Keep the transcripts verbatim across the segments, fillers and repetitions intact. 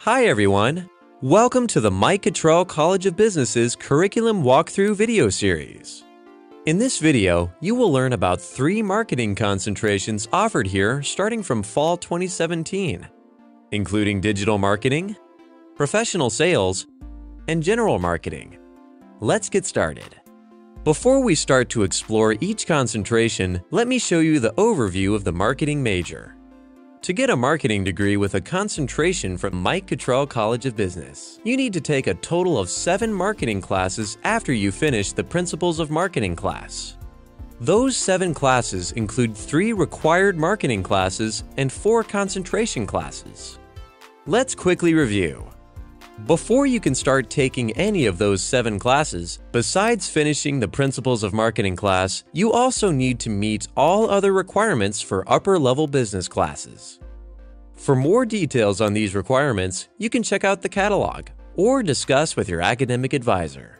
Hi everyone! Welcome to the Mike Cottrell College of Business's Curriculum Walkthrough video series. In this video, you will learn about three marketing concentrations offered here starting from fall twenty seventeen, including digital marketing, professional sales, and general marketing. Let's get started. Before we start to explore each concentration, let me show you the overview of the marketing major. To get a marketing degree with a concentration from Mike Cottrell College of Business, you need to take a total of seven marketing classes after you finish the Principles of Marketing class. Those seven classes include three required marketing classes and four concentration classes. Let's quickly review. Before you can start taking any of those seven classes, besides finishing the Principles of Marketing class, you also need to meet all other requirements for upper-level business classes. For more details on these requirements, you can check out the catalog or discuss with your academic advisor.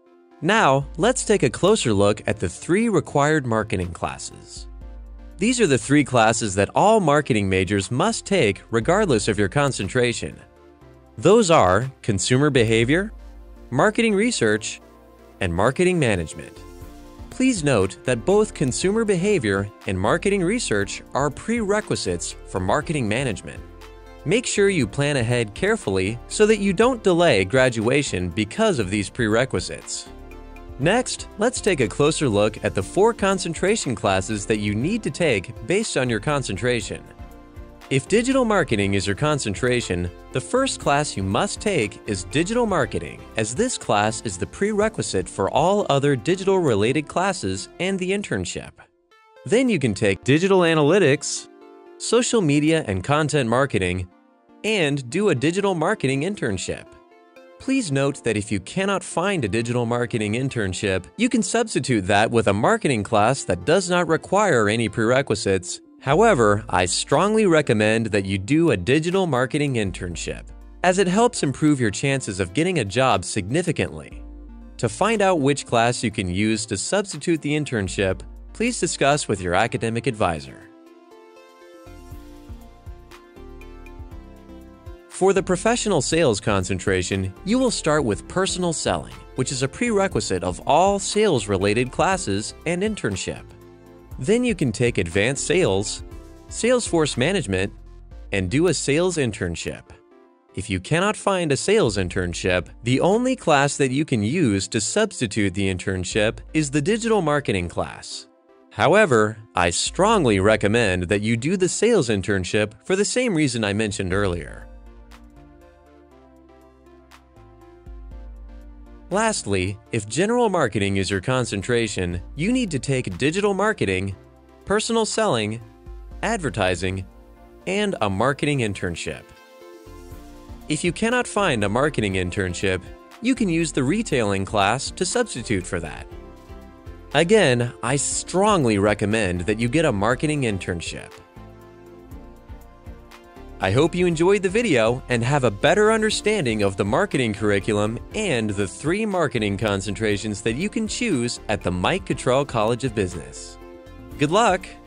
Now, let's take a closer look at the three required marketing classes. These are the three classes that all marketing majors must take regardless of your concentration. Those are consumer behavior, marketing research, and marketing management. Please note that both consumer behavior and marketing research are prerequisites for marketing management. Make sure you plan ahead carefully so that you don't delay graduation because of these prerequisites. Next, let's take a closer look at the four concentration classes that you need to take based on your concentration. If digital marketing is your concentration, the first class you must take is digital marketing, as this class is the prerequisite for all other digital-related classes and the internship. Then you can take digital analytics, social media and content marketing, and do a digital marketing internship. Please note that if you cannot find a digital marketing internship, you can substitute that with a marketing class that does not require any prerequisites. However, I strongly recommend that you do a digital marketing internship, as it helps improve your chances of getting a job significantly. To find out which class you can use to substitute the internship, please discuss with your academic advisor. For the professional sales concentration, you will start with personal selling, which is a prerequisite of all sales-related classes and internship. Then you can take advanced sales, Salesforce management, and do a sales internship. If you cannot find a sales internship, the only class that you can use to substitute the internship is the digital marketing class. However, I strongly recommend that you do the sales internship for the same reason I mentioned earlier. Lastly, if general marketing is your concentration, you need to take digital marketing, personal selling, advertising, and a marketing internship. If you cannot find a marketing internship, you can use the retailing class to substitute for that. Again, I strongly recommend that you get a marketing internship. I hope you enjoyed the video and have a better understanding of the marketing curriculum and the three marketing concentrations that you can choose at the Mike Cottrell College of Business. Good luck!